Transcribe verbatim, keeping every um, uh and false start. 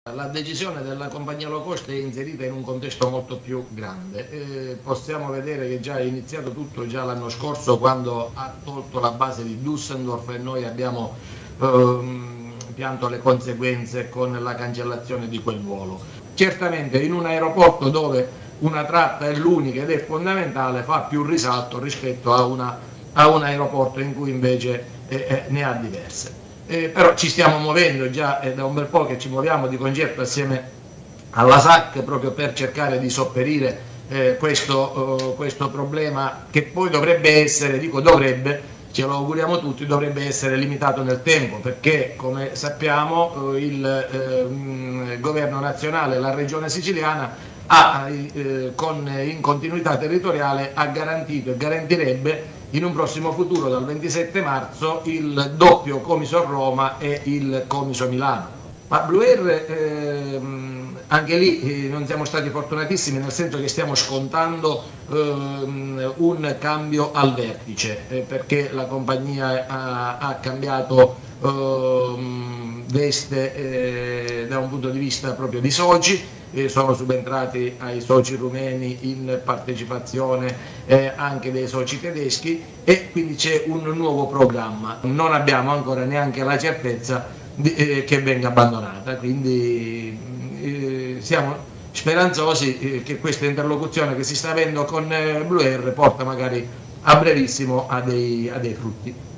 La decisione della compagnia low cost è inserita in un contesto molto più grande. Eh, possiamo vedere che già è iniziato tutto già l'anno scorso, quando ha tolto la base di Düsseldorf e noi abbiamo ehm, pianto le conseguenze con la cancellazione di quel volo. Certamente in un aeroporto dove una tratta è l'unica ed è fondamentale fa più risalto rispetto a, una, a un aeroporto in cui invece eh, eh, ne ha diverse. Eh, però ci stiamo muovendo già, è da un bel po' che ci muoviamo di concerto assieme alla S A C proprio per cercare di sopperire eh, questo, uh, questo problema, che poi dovrebbe essere, dico dovrebbe, ce lo auguriamo tutti, dovrebbe essere limitato nel tempo, perché come sappiamo uh, il, eh, il governo nazionale, la regione siciliana ha, eh, con, in continuità territoriale ha garantito e garantirebbe in un prossimo futuro, dal ventisette marzo, il doppio Comiso Roma e il Comiso Milano. Ma Blue Air, ehm, anche lì eh, non siamo stati fortunatissimi, nel senso che stiamo scontando ehm, un cambio al vertice, eh, perché la compagnia ha, ha cambiato ehm, veste eh, da un punto di vista proprio di soci. Eh, sono subentrati ai soci rumeni in partecipazione eh, anche dei soci tedeschi, e quindi c'è un nuovo programma. Non abbiamo ancora neanche la certezza di, eh, che venga abbandonata, quindi eh, siamo speranzosi eh, che questa interlocuzione che si sta avendo con eh, Blue Air porta magari a brevissimo a dei, a dei frutti.